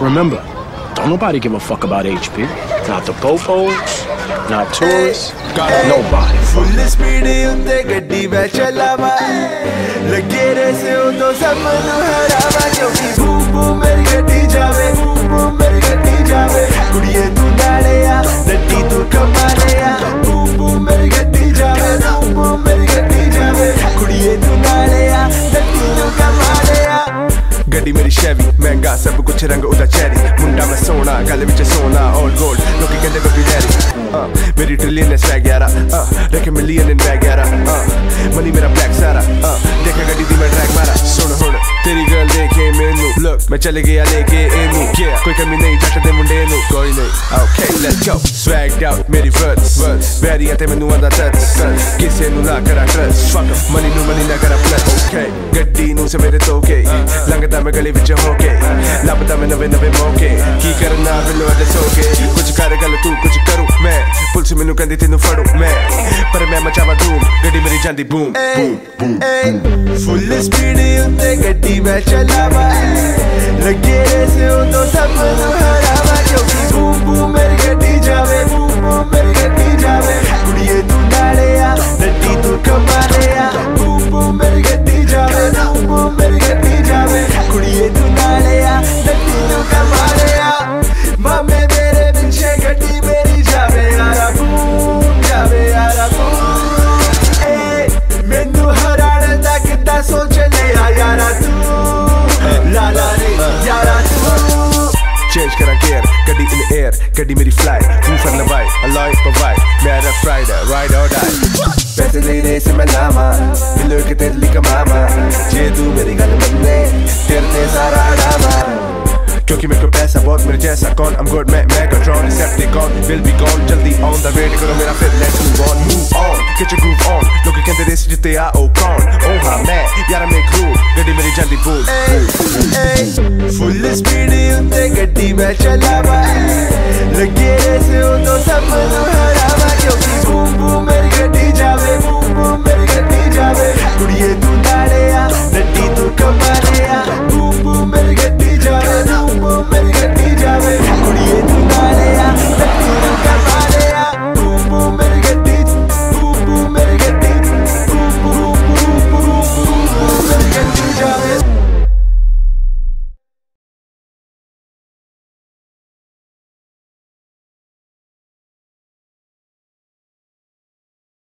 remember, don't nobody give a fuck about HP. Not the popos, not tourists, nobody. Full speed unte gaddi mein chalawa, lage raise ho to sab nu harawa. Kyunki boom boom meri gaddi jaave, boom boom meri gaddi jaave. Kudiye tu naale ya, natti tu kamale ya. Boom boom meri gaddi jaave, boom boom meri gaddi jaave. Kudiye tu naale ya, natti tu kamale ya. गड्डी मेरी शेवी महंगा सब कुछ रंग उदा cherry मुंडा में सोना गले विच सोना ऑल गोल्ड लोकी कहंदे बबी डैडी मेरी ट्रिलियन स्वैग यारा रखे मिलियन इन बैग यारा मनी मेरा ब्लैक सारा देखा गड्डी दी मैं ट्रैक मारा सुन हुन तेरी गर्ल देखे मेनू लुक मैं चले गया लेके एनू कोई कमी नहीं जट दे मुंडे नू कोई नहीं okay let's go swagged out मेरी वर्ड्स वेरी आते मैनू आंदा टच किसे नू ना करा ट्रस्ट फक मनी ना करा प्लस ओके गड्डी नू सवेरे तोके लंगदा मैं गली विच होके लभदा मैं नवे नवे मौके की करना बिलो अज सोके कुछ कर गल तू कुछ करूं मैं पुलिस मैनू कहंदी तेनू फड़ू मैं पर मैं मचावा धूम गड्डी मेरी जांदी boom boom boom full speed उत्ते गड्डी मैं चलावा लगे से हो तो सब नू हरावा क्योंकि बूम बूम मेरी गड्डी जावे बूम बूम मेरी गड्डी जावे कुड़िए तू नाले आ नट्टी तू कमाले आ बूम बूम मेरी गड्डी जावे बूम बूम मेरी गड्डी जावे कुड़िए तू नाले आ नट्टी तू कमाले आ मामे मेरे पीछे गड्डी मेरी जावे यारा बूम जावे यारा बूम ए मैनू हराने दा किद्दां सोच लिया यारा तू ला ला रे यारा तू चेंज करा गियर गड्डी इन एयर गड्डी मेरी फ्लाई ऊपर लवाई अलाइ पवाई मेरा फ्राइडे राइड और डाई पैसे देने से मैं लामा मिलो के तेरी का मामा जे तू मेरी गल बनने तेरे सारा डामा क्योंकि मेरे को पैसा बहुत मेरे जैसा कौन I'm good मैं Megatron Decepticon will be gone जल्दी on the way करो मेरा फिर let's move on get your groove on लोग कहते रेस जिते आ ओ कौन ओ हाँ मैं यार मैं क्रू गड्डी मेरी जल्दी बोल फुल स्पीड उत्ते गड्डी मैं चलावा लगे से हो तो सब